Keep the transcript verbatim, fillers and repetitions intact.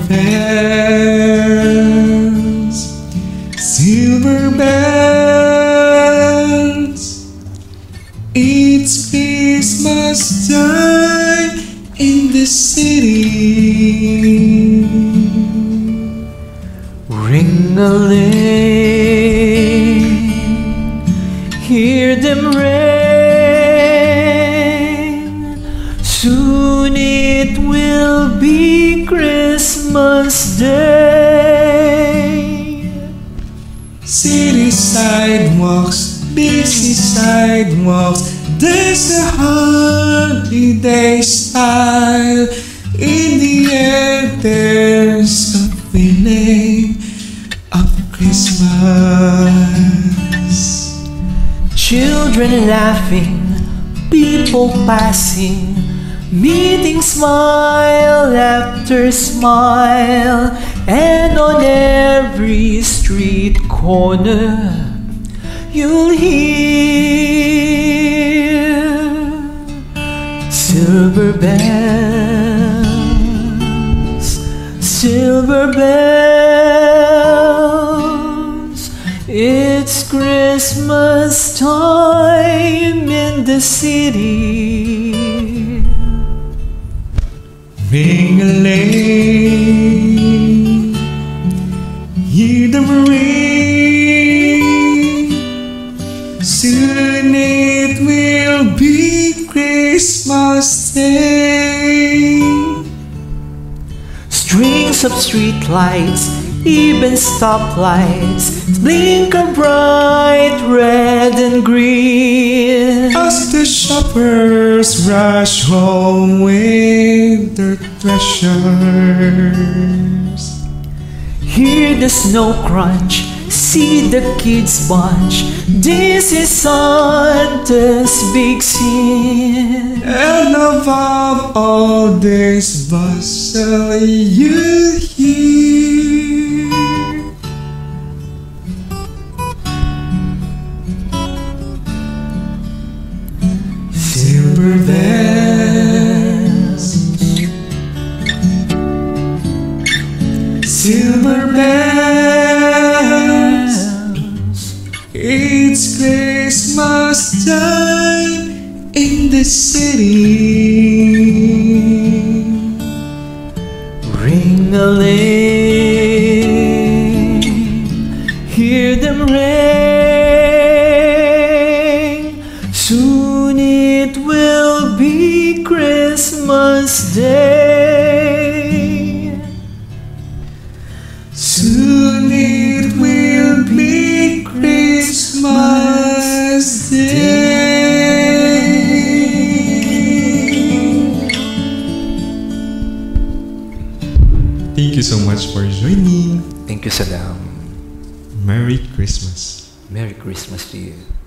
bells, silver bells. It's Christmas time in the city. Ring-a-ling, hear them ring. Soon it will be Christmas Day. City sidewalks, busy sidewalks, there's a holiday style. In the air there's a feeling of Christmas. Children laughing, people passing, meeting smile after smile. And on every street corner you'll hear silver bells, silver bells. It's Christmas time in the city. Ring-a-ling, hear them ring. Soon it will be Christmas Day. Strings of street lights, even stoplights, blink a bright red and green as the shoppers rush home with their treasures. Hear the snow crunch, see the kids bunch. This is Santa's big scene. And above all this bustle you hear silver bells, silver bells. It's Christmas time in the city. Ring-a-ling, hear them ring. Soon it will be Christmas Day. Soon it will be Christmas Day. Thank you so much for joining. Thank you, Saddam. Merry Christmas. Merry Christmas to you.